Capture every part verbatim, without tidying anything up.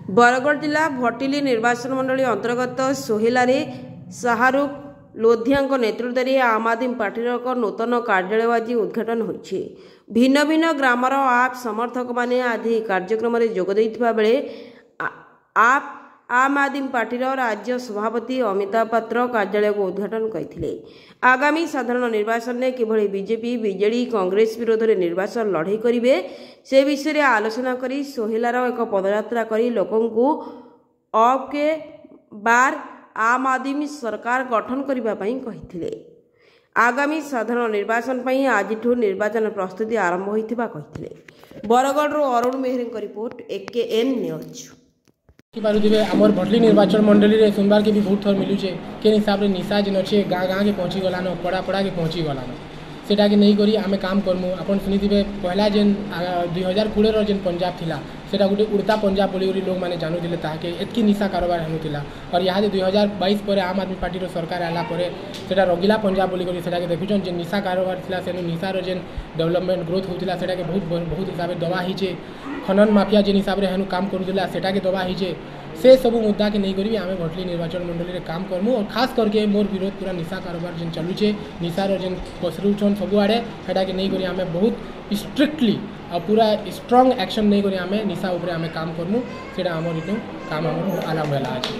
बरगढ़ जिला भटिली निर्वाचन मंडली अंतर्गत सोहेलारे शाहरुख लोधिया नेतृत्व में आम आदमी पार्टी एक नूतन कार्यालय आज उद्घाटन होइछि। भिन्न भिन्न ग्रामर आप समर्थक माने आदि कार्यक्रम में जोग देइथिबा बेले आप आम आदमी पार्टी राज्य सभापति अमिताभ पात्र कार्यालय को उद्घाटन करथिले। आगामी साधारण निर्वाचन में किभଳି बीजेपी बीजेडी कांग्रेस विरोध में निर्वाचन लड़ाई करिवे से विषय में आलोचना करी सोहेलार एक पदयात्रा करी लोकन को अब के बार आम आदमी सरकार गठन करबा पई कहिथिले। आगामी साधारण निर्वाचन पई आजिठु निर्वाचन प्रस्तुति आरंभ होइथिबा कहिथिले। बरगढ़ रो अरुण मेहरी का रिपोर्ट एकेएन न्यूज। पारे आमर भटली निर्वाचन मंडली रे सोमवार के भी बहुत थर मिलूचे के हिसाब से निशा जेन अच्छे गाँ गाँ के पहुँची गलान पड़ा पड़ा के पहुँची गलान सेटा के नहीं करी आम काम करमु। आपन सुनिथिबे पहला जेन दुई हजार कोड़े रो जेन पंजाब थिला सेटा गोटे उड़ता पंजाब बोली लोग मैंने जानूले ताके एतकी निशा कारोबार हेनुला और यहाँ दुई हजार बाईस पर आम आदमी पार्टी सरकार आला परे सेटा रंगीला पंजाब बोली सेटा के देखुछन जे निशा कारोबार थिला सेनु निशार जेन डेवलपमेंट ग्रोथ होतिला सेटा के बहुत बहुत हिसाब से दबा हिचे। खनन माफिया जेन हिसाब से हेनु काम करूला सेटा के दबा हिचे। से सब मुद्दा के नहीं करी आम भटली निर्वाचन मंडली रे काम करमु और खास करके मोर विरोध पूरा निशा कारोबार जेन चलुचे निशार जेन पसरुछन सबुआड़े हेटा के नहीं करी आम बहुत स्ट्रिक्टली और पूरा स्ट्रांग एक्शन नहीं करी आम निशा उपरे आम काम करमु सेटा आमर इतु काम आमर आरंभ होला अछि।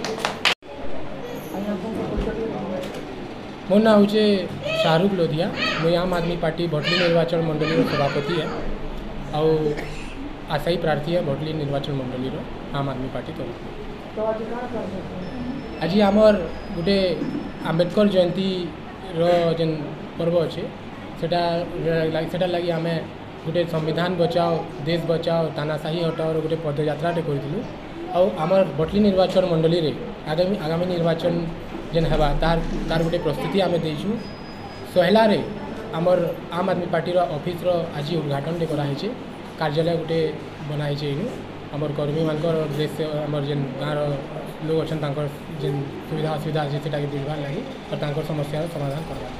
मोर ना होचे शाहरुख लोधिया मुई आम आदमी पार्टी भटली निर्वाचन मंडली सभापति है और आशायी प्रार्थी है भटली निर्वाचन मंडली आम आदमी पार्टी तरफ। आज आमर गोटे आम्बेडकर जयंती जेन पर्व अच्छे सेटा सेटा लगी आम गोटे संविधान बचाओ देश बचाओ तानाशाही हटाओ गोटे पदयात्रा करूँ और आमर भटली निर्वाचन मंडली रे आगामी आगामी निर्वाचन जेन हेबा तार तार गोटे प्रस्तुति आम देइछु। सोहेला रे आमर आम आदमी पार्टी ऑफिस आज उद्घाटन कराई कार्यालय गोटे बनाई इनु आमर कर्मी मान ड्रेस आमर जेन गाँव लोग अच्छे जेन सुविधा असुविधा अच्छे से बुझार लगी और तांकर समस्या समाधान करवा।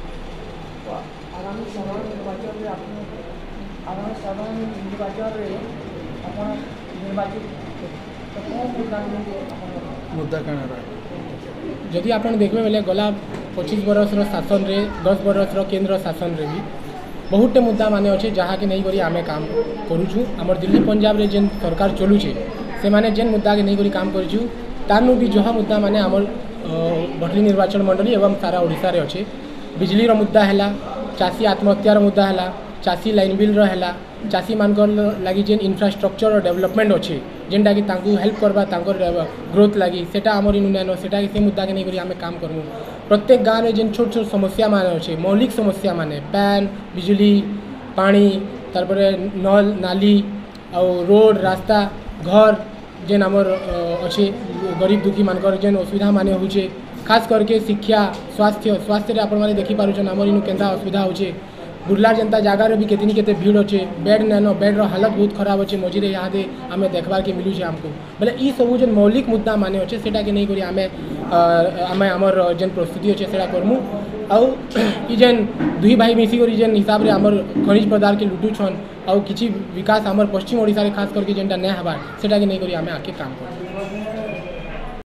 जदि आप देखबे बेले गला पच्चीस बरस शासन रे दस बरस केंद्र शासन रे भी बहुटे मुद्दा माने अच्छे जहाँ के नहीं करी आमे काम करूँ। आमर दिल्ली पंजाब रे जेन सरकार चलुचे से माने जेन मुद्दा के नहीं करी काम करूँ तानु भी जहाँ मुद्दा माने आमर भटली निर्वाचन मंडली एवं सारा ओडिशा रे अच्छे बिजली रो मुद्दा हैला चाषी आत्महत्यार मुद्दा हैला चाषी लाइन बिल रहा चाषी मान लगी जेन इंफ्रास्ट्रक्चर और डेवलपमेंट अच्छे जेनटा कि तांकु हेल्प करबा तांकर ग्रोथ लगी सेटा आमर इनु नैनो सेटा से मुद्दा के नहीं करी आमे काम करमु। प्रत्येक गाँव में जेन छोट छोट समस्या माने अच्छे मौलिक समस्या माने पैन बिजली पानी तार नल नाली और रोड रास्ता घर जेन आमर अच्छे गरीब दुखी मानकर जेन असुविधा माने होचे खास करके शिक्षा स्वास्थ्य स्वास्थ्य आपण मैंने देखी पारुछन आमर इनु केनता असुविधा होचे बुर्ला जनता जगार भी केतनी केते भीड़ अच्छे बेड नैनो बेड रो हालत बहुत खराब अच्छे मझीरे यहाँ आम देखबार के मिलूचे आमको बोले ई सब जेन मौलिक मुद्दा माने अच्छे सेटा के नहीं करी आमे आमे आमर जेन प्रस्तुति अच्छे सेटा करमु आउ ई जेन दुई भाई मिसी करी जेन हिसाब रे आमर खनिज पदार्थ के लुटुछन आउ किछि विकास आमर पश्चिम ओडिशा रे खास करके जेनटा नै हबार सेटा के नहीं करी आमे आके काम करमु।